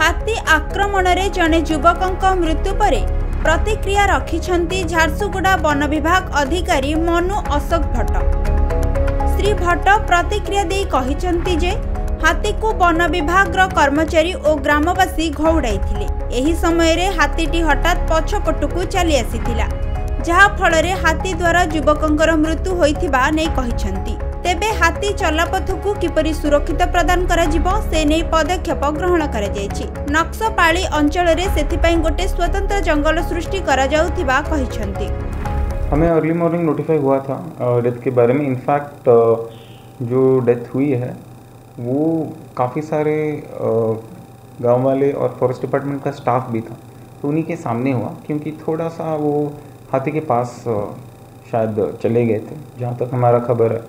हाथी आक्रमण रे जने युवकंक मृत्यु परे प्रतिक्रिया रखिछंती झारसुगुड़ा वन विभाग अधिकारी मनु अशोक भट्ट। श्री भट्ट प्रतिक्रिया दे कहिछंती जे हाथी को वन विभाग कर्मचारी और ग्रामवासी घौड़ाई एही समय रे हाथीटी हठात पछपटू चली आसीथिला जहा फल रे हाथी द्वारा युवकंकर मृत्यु होइथिबा नै कहिछंती। तेबे हाथी चलापथ को किपरि सुरक्षित प्रदान करा जिवो से नै पदक्षेप ग्रहण करा जायछि। नक्सपाली अंचल रे सेथिपई गोटे स्वतंत्र जंगल सृष्टि करा जाउथिबा कहिछंती। हमें अर्ली मॉर्निंग नोटिफाई हुआ था डेथ के बारे में। इनफैक्ट जो डेथ हुई है वो काफ़ी सारे गांव वाले और फॉरेस्ट डिपार्टमेंट का स्टाफ भी था, तो उन्हीं के सामने हुआ क्योंकि थोड़ा सा वो हाथी के पास शायद चले गए थे जहाँ तक हमारा खबर है।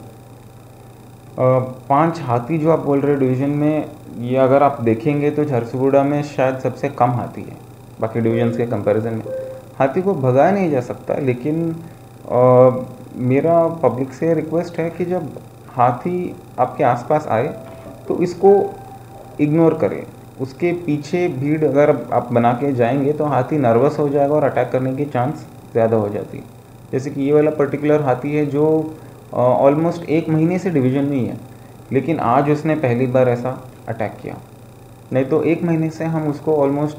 5 हाथी जो आप बोल रहे डिवीज़न में, ये अगर आप देखेंगे तो झारसुगुड़ा में शायद सबसे कम हाथी है बाकी डिवीजन्स के कंपैरिजन में। हाथी को भगाया नहीं जा सकता, लेकिन मेरा पब्लिक से रिक्वेस्ट है कि जब हाथी आपके आसपास आए तो इसको इग्नोर करें। उसके पीछे भीड़ अगर आप बना के जाएंगे तो हाथी नर्वस हो जाएगा और अटैक करने की चांस ज़्यादा हो जाती है। जैसे कि ये वाला पर्टिकुलर हाथी है जो ऑलमोस्ट 1 महीने से डिवीज़न में ही है, लेकिन आज उसने पहली बार ऐसा अटैक किया। नहीं तो 1 महीने से हम उसको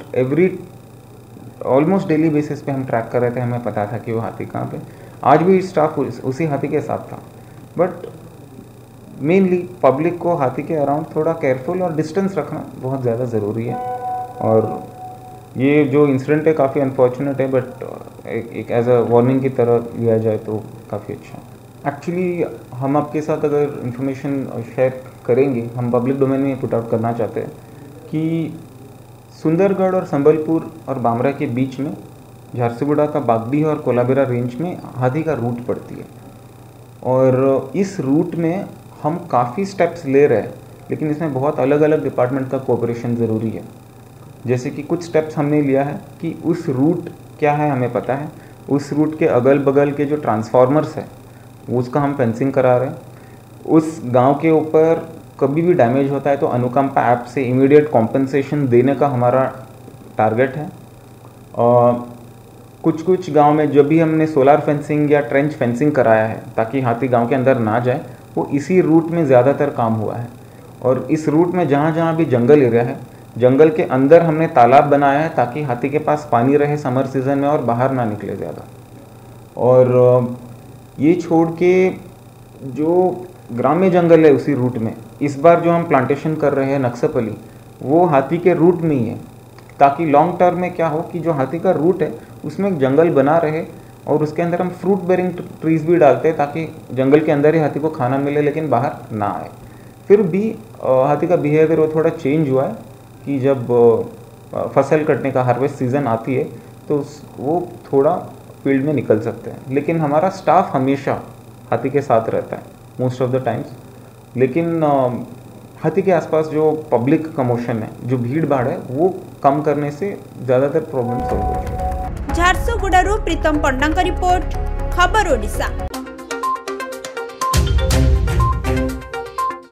ऑलमोस्ट डेली बेसिस पे हम ट्रैक कर रहे थे, हमें पता था कि वो हाथी कहाँ पे। आज भी स्टाफ उसी हाथी के साथ था, बट मेनली पब्लिक को हाथी के अराउंड थोड़ा केयरफुल और डिस्टेंस रखना बहुत ज़्यादा ज़रूरी है। और ये जो इंसिडेंट है काफ़ी अनफॉर्चुनेट है, बट एक एज अ वार्निंग की तरह लिया जाए तो काफ़ी अच्छा। एक्चुअली हम आपके साथ अगर इंफॉर्मेशन शेयर करेंगे, हम पब्लिक डोमेन में पुट आउट करना चाहते हैं कि सुंदरगढ़ और संबलपुर और बामरा के बीच में झारसुगुड़ा का बागडी और कोलाबिरा रेंज में हाथी का रूट पड़ती है। और इस रूट में हम काफ़ी स्टेप्स ले रहे हैं, लेकिन इसमें बहुत अलग अलग डिपार्टमेंट का कोऑपरेशन ज़रूरी है। जैसे कि कुछ स्टेप्स हमने लिया है कि उस रूट क्या है हमें पता है, उस रूट के अगल बगल के जो ट्रांसफार्मर्स है उसका हम फेंसिंग करा रहे हैं। उस गांव के ऊपर कभी भी डैमेज होता है तो अनुकंपा ऐप से इमीडिएट कॉम्पेंसेशन देने का हमारा टारगेट है। कुछ गांव में जो भी हमने सोलर फेंसिंग या ट्रेंच फेंसिंग कराया है ताकि हाथी गांव के अंदर ना जाए, वो इसी रूट में ज़्यादातर काम हुआ है। और इस रूट में जहाँ जहाँ भी जंगल एरिया है, जंगल के अंदर हमने तालाब बनाया है ताकि हाथी के पास पानी रहे समर सीज़न में और बाहर ना निकले ज़्यादा। और ये छोड़ के जो ग्राम्य जंगल है उसी रूट में इस बार जो हम प्लांटेशन कर रहे हैं नक्सपली, वो हाथी के रूट में ही है, ताकि लॉन्ग टर्म में क्या हो कि जो हाथी का रूट है उसमें एक जंगल बना रहे और उसके अंदर हम फ्रूट बेरिंग ट्रीज भी डालते हैं ताकि जंगल के अंदर ही हाथी को खाना मिले लेकिन बाहर ना आए। फिर भी हाथी का बिहेवियर वो थोड़ा चेंज हुआ है कि जब फसल कटने का हार्वेस्ट सीज़न आती है तो वो थोड़ा फील्ड में निकल सकते हैं, लेकिन हमारा स्टाफ हमेशा हाथी के साथ रहता है मोस्ट ऑफ द टाइम्स। लेकिन हाथी के आसपास जो पब्लिक कमोशन है, जो भीड़ भाड़ है, वो कम करने से ज़्यादातर प्रॉब्लम सॉल्व हो जाएगी। झारसुगुड़ारू प्रीतम पंडा का रिपोर्ट, खबर ओडिशा।